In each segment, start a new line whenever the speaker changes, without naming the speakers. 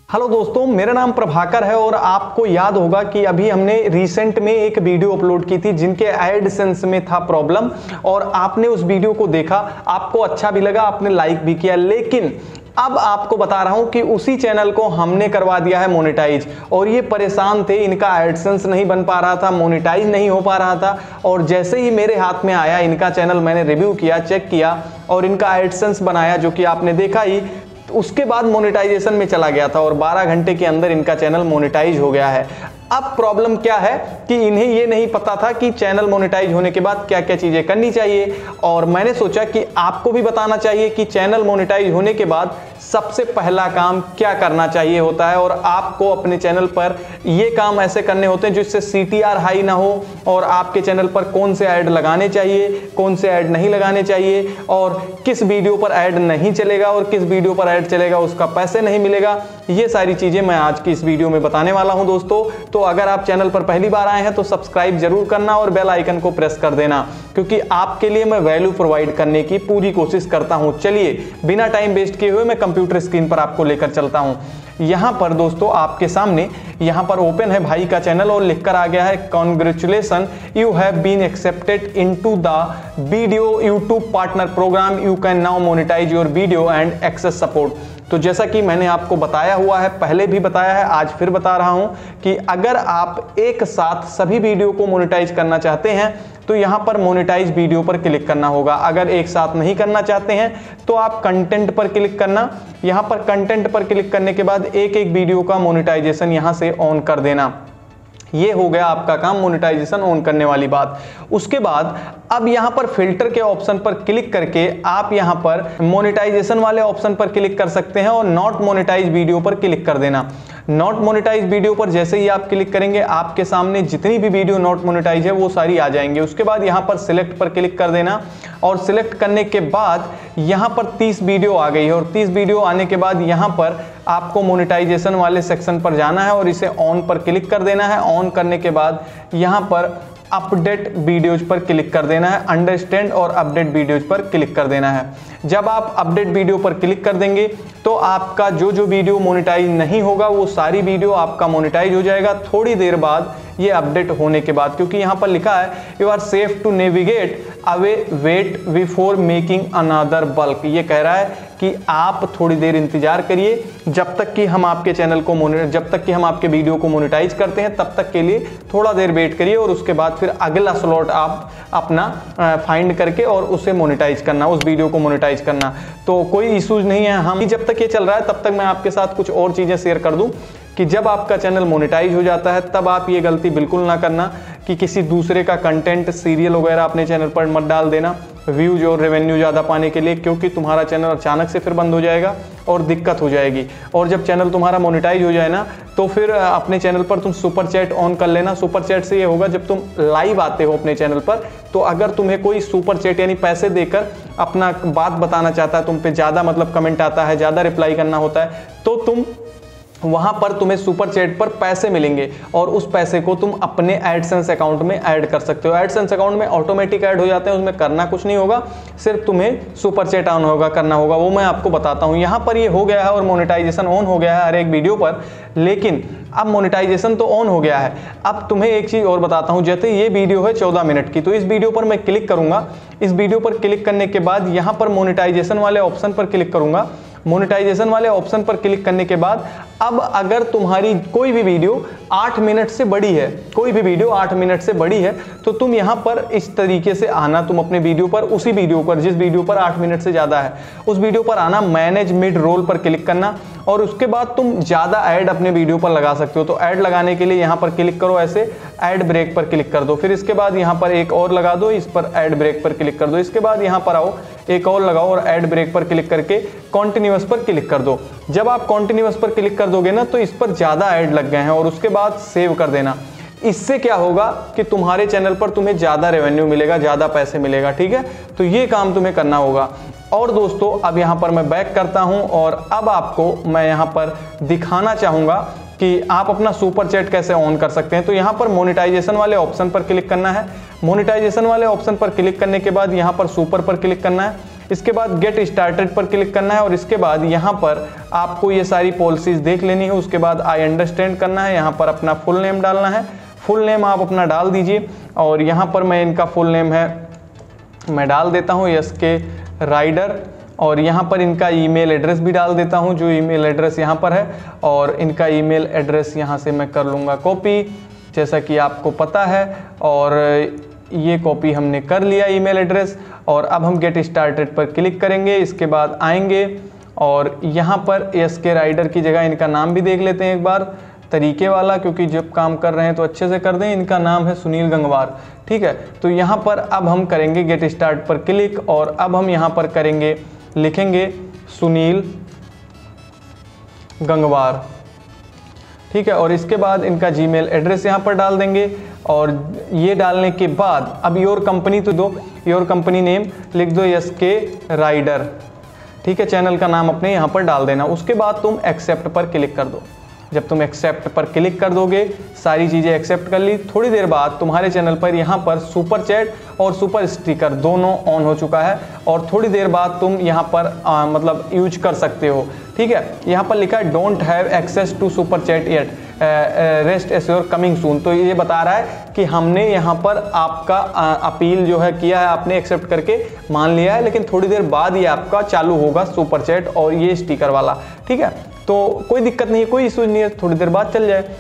Hello दोस्तों, मेरा नाम प्रभाकर है और आपको याद होगा कि अभी हमने रिसेंट में एक वीडियो अपलोड की थी जिनके एडसेंस में था प्रॉब्लम और आपने उस वीडियो को देखा, आपको अच्छा भी लगा, आपने लाइक भी किया। लेकिन अब आपको बता रहा हूं कि उसी चैनल को हमने करवा दिया है मोनेटाइज और ये परेशान थे, इनका एडसेंस नहीं बन पा रहा था, मोनेटाइज नहीं हो पा रहा था। और जैसे ही मेरे हाथ में आया इनका चैनल, मैंने रिव्यू किया, चेक किया और इनका एडसेंस बनाया, जो कि आपने देखा ही। उसके बाद मोनेटाइजेशन में चला गया था और 12 घंटे के अंदर इनका चैनल मोनेटाइज हो गया है। अब प्रॉब्लम क्या है कि इन्हें ये नहीं पता था कि चैनल मोनेटाइज होने के बाद क्या क्या चीजें करनी चाहिए, और मैंने सोचा कि आपको भी बताना चाहिए कि चैनल मोनेटाइज होने के बाद सबसे पहला काम क्या करना चाहिए होता है। और आपको अपने चैनल पर ये काम ऐसे करने होते हैं जिससे CTR हाई ना हो, और आपके चैनल पर कौन से ऐड लगाने चाहिए, कौन से ऐड नहीं लगाने चाहिए, और किस वीडियो पर ऐड नहीं चलेगा और किस वीडियो पर ऐड चलेगा उसका पैसे नहीं मिलेगा। ये सारी चीजें मैं आज की इस वीडियो में बताने वाला हूं दोस्तों। तो अगर आप चैनल पर पहली बार आए हैं तो सब्सक्राइब जरूर करना और बेल आइकन को प्रेस कर देना, क्योंकि आपके लिए मैं वैल्यू प्रोवाइड करने की पूरी कोशिश करता हूं। चलिए बिना टाइम वेस्ट किए हुए मैं कंप्यूटर स्क्रीन पर आपको लेकर चलता हूं। यहां पर दोस्तों आपके सामने यहां पर ओपन है भाई का चैनल और लिखकर आ गया है, congratulation, you have been accepted into the video YouTube partner programme, you can now monetise your video and access support. तो जैसा कि मैंने आपको बताया हुआ है, पहले भी बताया है, आज फिर बता रहा हूं कि अगर आप एक साथ सभी वीडियो को मोनेटाइज करना चाहते हैं तो यहां पर मोनेटाइज वीडियो पर क्लिक करना होगा। अगर एक साथ नहीं करना चाहते हैं तो आप कंटेंट पर क्लिक करना। यहां पर कंटेंट पर क्लिक करने के बाद एक एक वीडियो का मोनेटाइजेशन यहां से ऑन कर देना। ये हो गया आपका काम, मोनेटाइजेशन ऑन करने वाली बात। उसके बाद अब यहां पर फिल्टर के ऑप्शन पर क्लिक करके आप यहां पर मोनेटाइजेशन वाले ऑप्शन पर क्लिक कर सकते हैं और नॉट मोनेटाइज वीडियो पर क्लिक कर देना। नॉट मोनेटाइज वीडियो पर जैसे ही आप क्लिक करेंगे आपके सामने जितनी भी वीडियो नॉट मोनेटाइज है वो सारी आ जाएंगे। उसके बाद यहां पर सिलेक्ट पर क्लिक कर देना और सिलेक्ट करने के बाद यहां पर 30 वीडियो आ गई है और 30 वीडियो आने के बाद यहां पर आपको मोनेटाइजेशन वाले सेक्शन पर जाना है और इसे ऑन पर क्लिक कर देना है। ऑन करने के बाद यहां पर अपडेट वीडियोज पर क्लिक कर देना है, अंडरस्टैंड और अपडेट वीडियोज पर क्लिक कर देना है। जब आप अपडेट वीडियो पर क्लिक कर देंगे तो आपका जो जो वीडियो मोनेटाइज नहीं होगा वो सारी वीडियो आपका मोनेटाइज हो जाएगा थोड़ी देर बाद, ये अपडेट होने के बाद। क्योंकि यहाँ पर लिखा है you are safe to navigate away, wait before making another bulk. ये कह रहा है कि आप थोड़ी देर इंतजार करिए जब तक कि हम आपके चैनल को जब तक कि हम आपके वीडियो को मोनेटाइज करते हैं, तब तक के लिए थोड़ा देर वेट करिए और उसके बाद फिर अगला स्लॉट आप अपना फाइंड करके और उसे मोनेटाइज करना, उस वीडियो को मोनेटाइज करना। तो कोई इश्यूज नहीं है। हम जब तक ये चल रहा है तब तक मैं आपके साथ कुछ और चीजें शेयर कर दूं कि जब आपका चैनल मोनेटाइज हो जाता है तब आप ये गलती बिल्कुल ना करना कि किसी दूसरे का कंटेंट, सीरियल वगैरह अपने चैनल पर मत डाल देना व्यूज और रेवेन्यू ज़्यादा पाने के लिए, क्योंकि तुम्हारा चैनल अचानक से फिर बंद हो जाएगा और दिक्कत हो जाएगी। और जब चैनल तुम्हारा मोनेटाइज हो जाए ना तो फिर अपने चैनल पर तुम सुपर चैट ऑन कर लेना। सुपर चैट से ये होगा जब तुम लाइव आते हो अपने चैनल पर, तो अगर तुम्हें कोई सुपर चैट यानी पैसे देकर अपना बात बताना चाहता है, तुम पे ज़्यादा मतलब कमेंट आता है, ज़्यादा रिप्लाई करना होता है, तो तुम वहां पर तुम्हें सुपर चैट पर पैसे मिलेंगे और उस पैसे को तुम अपने एडसेंस अकाउंट में ऐड कर सकते हो। एडसेंस अकाउंट में ऑटोमेटिक ऐड हो जाते हैं, उसमें करना कुछ नहीं होगा, सिर्फ तुम्हें सुपर चैट ऑन होगा, करना होगा, वो मैं आपको बताता हूं। यहां पर ये हो गया है और मोनेटाइजेशन ऑन हो गया है हर एक वीडियो पर। लेकिन अब मोनेटाइजेशन तो ऑन हो गया है, अब तुम्हें एक चीज और बताता हूं। जैसे ये वीडियो है 14 मिनट की, तो इस वीडियो पर मैं क्लिक करूंगा। इस वीडियो पर क्लिक करने के बाद यहां पर मोनेटाइजेशन वाले ऑप्शन पर क्लिक करूंगा। मोनेटाइजेशन वाले ऑप्शन पर क्लिक करने के बाद अब अगर तुम्हारी कोई भी वीडियो 8 मिनट से बड़ी है, कोई भी वीडियो 8 मिनट से बड़ी है, तो तुम यहां पर इस तरीके से आना, तुम अपने वीडियो पर, उसी वीडियो पर जिस वीडियो पर 8 मिनट से ज्यादा है उस वीडियो पर आना, मैनेज मिड रोल पर क्लिक करना और उसके बाद तुम ज्यादा ऐड अपने वीडियो पर लगा सकते हो। तो ऐड लगाने के लिए यहां पर क्लिक करो, ऐसे ऐड ब्रेक पर क्लिक कर दो, फिर इसके बाद यहां पर एक और लगा दो, इस पर ऐड ब्रेक पर क्लिक कर दो, इसके बाद यहां पर आओ एक और लगाओ और ऐड ब्रेक पर क्लिक करके कॉन्टिन्यूअस पर क्लिक कर दो। जब आप कॉन्टिन्यूअस पर क्लिक कर दोगे ना तो इस पर ज्यादा ऐड लग गए हैं और उसके बाद सेव कर देना। इससे क्या होगा कि तुम्हारे चैनल पर तुम्हें ज्यादा रेवेन्यू मिलेगा, ज्यादा पैसे मिलेगा, ठीक है। तो ये काम तुम्हें करना होगा। और दोस्तों अब यहां पर मैं बैक करता हूं और अब आपको मैं यहां पर दिखाना चाहूंगा कि आप अपना सुपर चैट कैसे ऑन कर सकते हैं। तो यहां पर मोनेटाइजेशन वाले ऑप्शन पर क्लिक करना है। मोनेटाइजेशन वाले ऑप्शन पर क्लिक करने के बाद यहां पर सुपर पर क्लिक करना है। इसके बाद गेट स्टार्टेड पर क्लिक करना है और इसके बाद यहाँ पर आपको ये सारी पॉलिसीज देख लेनी है। उसके बाद आई अंडरस्टैंड करना है, यहाँ पर अपना फुल नेम डालना है, फुल नेम आप अपना डाल दीजिए और यहाँ पर मैं इनका फुल नेम है मैं डाल देता हूँ SK राइडर और यहाँ पर इनका ईमेल एड्रेस भी डाल देता हूँ, जो ईमेल एड्रेस यहाँ पर है और इनका ईमेल एड्रेस यहाँ से मैं कर लूँगा कॉपी, जैसा कि आपको पता है। और ये कॉपी हमने कर लिया ईमेल एड्रेस और अब हम गेट स्टार्टेड पर क्लिक करेंगे। इसके बाद आएंगे और यहाँ पर SK राइडर की जगह इनका नाम भी देख लेते हैं एक बार तरीके वाला, क्योंकि जब काम कर रहे हैं तो अच्छे से कर दें। इनका नाम है सुनील गंगवार, ठीक है। तो यहाँ पर अब हम करेंगे गेट स्टार्ट पर क्लिक और अब हम यहाँ पर करेंगे, लिखेंगे सुनील गंगवार, ठीक है। और इसके बाद इनका जीमेल एड्रेस यहाँ पर डाल देंगे और ये डालने के बाद अब योर कंपनी तो दो, योर कंपनी नेम लिख दो SK राइडर, ठीक है। चैनल का नाम अपने यहाँ पर डाल देना। उसके बाद तुम एक्सेप्ट पर क्लिक कर दो। जब तुम एक्सेप्ट पर क्लिक कर दोगे, सारी चीज़ें एक्सेप्ट कर ली, थोड़ी देर बाद तुम्हारे चैनल पर यहाँ पर सुपर चैट और सुपर स्टिकर दोनों ऑन हो चुका है और थोड़ी देर बाद तुम यहाँ पर मतलब यूज कर सकते हो, ठीक है। यहाँ पर लिखा है don't have access to super chat yet, rest assured coming soon. तो ये बता रहा है कि हमने यहाँ पर आपका अपील जो है किया है, आपने एक्सेप्ट करके मान लिया है, लेकिन थोड़ी देर बाद ये आपका चालू होगा सुपर चैट और ये स्टिकर वाला, ठीक है। तो कोई दिक्कत नहीं है, कोई इशू नहीं है, थोड़ी देर बाद चल जाए।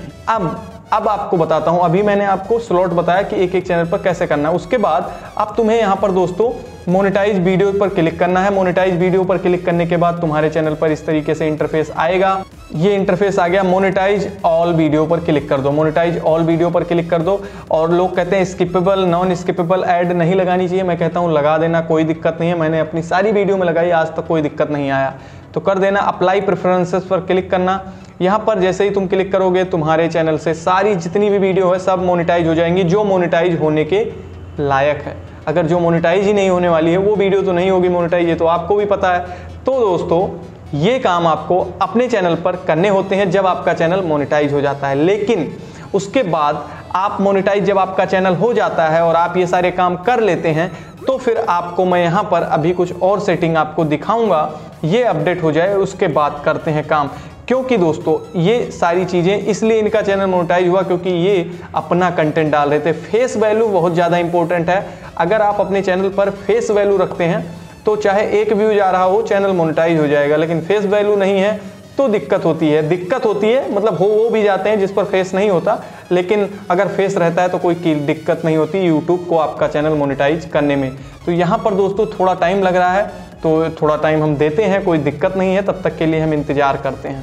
अब आपको बताता हूं, अभी मैंने आपको स्लॉट बताया कि एक एक चैनल पर कैसे करना है। उसके बाद अब तुम्हें यहां पर दोस्तों मोनेटाइज वीडियो पर क्लिक करना है। मोनेटाइज वीडियो पर क्लिक करने के बाद तुम्हारे चैनल पर इस तरीके से इंटरफेस आएगा। ये इंटरफेस आ गया। मोनेटाइज ऑल वीडियो पर क्लिक कर दो, मोनेटाइज ऑल वीडियो पर क्लिक कर दो। और लोग कहते हैं स्किपेबल नॉन स्किपेबल ऐड नहीं लगानी चाहिए, मैं कहता हूँ लगा देना, कोई दिक्कत नहीं है। मैंने अपनी सारी वीडियो में लगाई, आज तक कोई दिक्कत नहीं आया, तो कर देना। अप्लाई प्रेफरेंसेस पर क्लिक करना। यहाँ पर जैसे ही तुम क्लिक करोगे तुम्हारे चैनल से सारी जितनी भी वीडियो है सब मोनेटाइज हो जाएंगी, जो मोनेटाइज होने के लायक है। अगर जो मोनेटाइज ही नहीं होने वाली है वो वीडियो तो नहीं होगी मोनेटाइज, ये तो आपको भी पता है। तो दोस्तों ये काम आपको अपने चैनल पर करने होते हैं जब आपका चैनल मोनेटाइज हो जाता है। लेकिन उसके बाद आप मोनेटाइज जब आपका चैनल हो जाता है और आप ये सारे काम कर लेते हैं, तो फिर आपको मैं यहाँ पर अभी कुछ और सेटिंग आपको दिखाऊंगा, ये अपडेट हो जाए उसके बाद करते हैं काम। क्योंकि दोस्तों ये सारी चीज़ें इसलिए इनका चैनल मोनेटाइज हुआ क्योंकि ये अपना कंटेंट डाल रहे थे। फेस वैल्यू बहुत ज़्यादा इंपॉर्टेंट है। अगर आप अपने चैनल पर फेस वैल्यू रखते हैं तो चाहे एक व्यू जा रहा हो चैनल मोनेटाइज हो जाएगा, लेकिन फेस वैल्यू नहीं है तो दिक्कत होती है। मतलब वो भी जाते हैं जिस पर फेस नहीं होता, लेकिन अगर फेस रहता है तो कोई दिक्कत नहीं होती यूट्यूब को आपका चैनल मोनेटाइज करने में। तो यहाँ पर दोस्तों थोड़ा टाइम लग रहा है, तो थोड़ा टाइम हम देते हैं, कोई दिक्कत नहीं है, तब तक के लिए हम इंतज़ार करते हैं।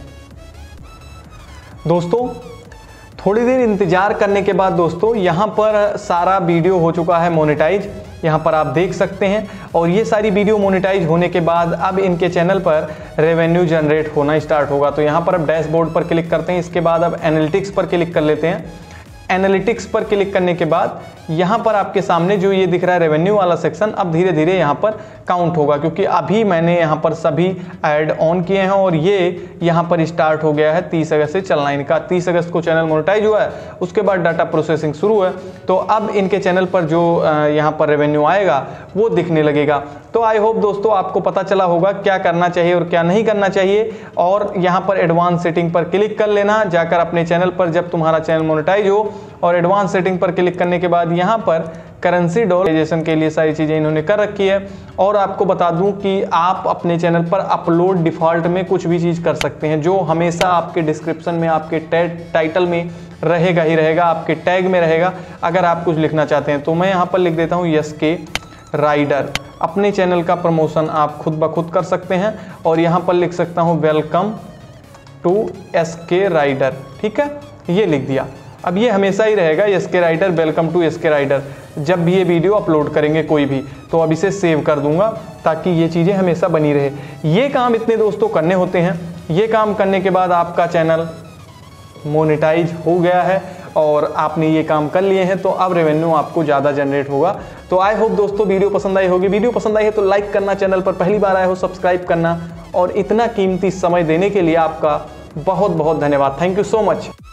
दोस्तों थोड़ी देर इंतजार करने के बाद दोस्तों यहाँ पर सारा वीडियो हो चुका है मोनेटाइज, यहाँ पर आप देख सकते हैं। और ये सारी वीडियो मोनेटाइज होने के बाद अब इनके चैनल पर रेवेन्यू जनरेट होना स्टार्ट होगा। तो यहाँ पर अब डैशबोर्ड पर क्लिक करते हैं। इसके बाद अब एनालिटिक्स पर क्लिक कर लेते हैं। एनालिटिक्स पर क्लिक करने के बाद यहाँ पर आपके सामने जो ये दिख रहा है रेवेन्यू वाला सेक्शन, अब धीरे धीरे यहाँ पर काउंट होगा, क्योंकि अभी मैंने यहाँ पर सभी ऐड ऑन किए हैं और ये यहाँ पर स्टार्ट हो गया है 30 अगस्त से चलना इनका। 30 अगस्त को चैनल मोनेटाइज हुआ है, उसके बाद डाटा प्रोसेसिंग शुरू है। तो अब इनके चैनल पर जो यहाँ पर रेवेन्यू आएगा वो दिखने लगेगा। तो आई होप दोस्तों आपको पता चला होगा क्या करना चाहिए और क्या नहीं करना चाहिए। और यहाँ पर एडवांस सेटिंग पर क्लिक कर लेना जाकर अपने चैनल पर, जब तुम्हारा चैनल मोनेटाइज हो। और एडवांस सेटिंग पर क्लिक करने के बाद यहाँ पर करेंसी डॉलराइजेशन के लिए सारी चीज़ें इन्होंने कर रखी है। और आपको बता दूं कि आप अपने चैनल पर अपलोड डिफ़ॉल्ट में कुछ भी चीज़ कर सकते हैं, जो हमेशा आपके डिस्क्रिप्शन में, आपके टाइटल में रहेगा ही रहेगा, आपके टैग में रहेगा। अगर आप कुछ लिखना चाहते हैं तो मैं यहाँ पर लिख देता हूँ SK राइडर। अपने चैनल का प्रमोशन आप खुद ब खुद कर सकते हैं और यहाँ पर लिख सकता हूँ वेलकम टू SK राइडर, ठीक है, ये लिख दिया। अब ये हमेशा ही रहेगा SK Rider, welcome to SK Rider. जब भी ये वीडियो अपलोड करेंगे कोई भी, तो अब इसे सेव कर दूंगा ताकि ये चीज़ें हमेशा बनी रहे। ये काम इतने दोस्तों करने होते हैं। ये काम करने के बाद आपका चैनल मोनेटाइज हो गया है और आपने ये काम कर लिए हैं, तो अब रेवेन्यू आपको ज़्यादा जनरेट होगा। तो आई होप दोस्तों वीडियो पसंद आई होगी। वीडियो पसंद आई है तो लाइक करना, चैनल पर पहली बार आए हो सब्सक्राइब करना, और इतना कीमती समय देने के लिए आपका बहुत बहुत धन्यवाद। Thank you so much.